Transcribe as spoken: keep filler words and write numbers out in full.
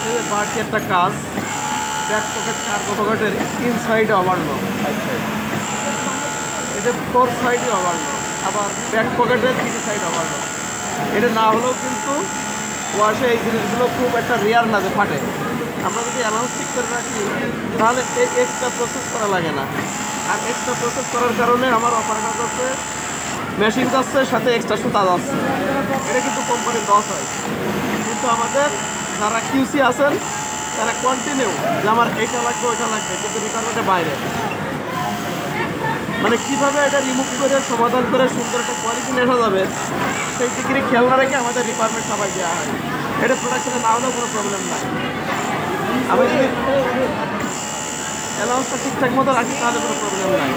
যে বাড়তি একটা কাজ, ব্যাক পকেট কার্গো পকেটের ইনসাইডে ওভারলো, এটা ফোর সাইডে ওভারলো, আবার ব্যাক পকেটের তিন সাইড ওভারলো। এটা না হলেও কিন্তু ওয়াশে এই জিনিসগুলো খুব একটা রেয়ার না যে ফাটে। আমরা যদি অ্যালাউন্স ঠিক করে রাখি তাহলে এক্সট্রা প্রসেস করা লাগে না। আর এক্সট্রা প্রসেস করার কারণে আমার অপারেটর যাচ্ছে, মেশিন যাচ্ছে, সাথে এক্সট্রা সুতা যাচ্ছে, এটা কিন্তু কোম্পানির লস হয়। কিন্তু আমাদের যারা কিউসি আছেন তারা কন্টিনিউ যে আমার এইটা লাগবে ওইটা লাগবে, কিন্তু রিকোয়ারমেন্টের বাইরে। মানে কীভাবে এটা রিমুভ করে সমাধান করে সুন্দর একটা কোয়ালিটি নেওয়া যাবে সেই দিকে খেয়াল না রেখে আমাদের রিকোয়ারমেন্ট সবাই দেওয়া হয়। এটা প্রোডাকশনে না হলেও কোনো প্রবলেম নাই। আমি যদি অ্যালাউন্সটা ঠিকঠাক মতো রাখি তাহলে কোনো প্রবলেম নাই।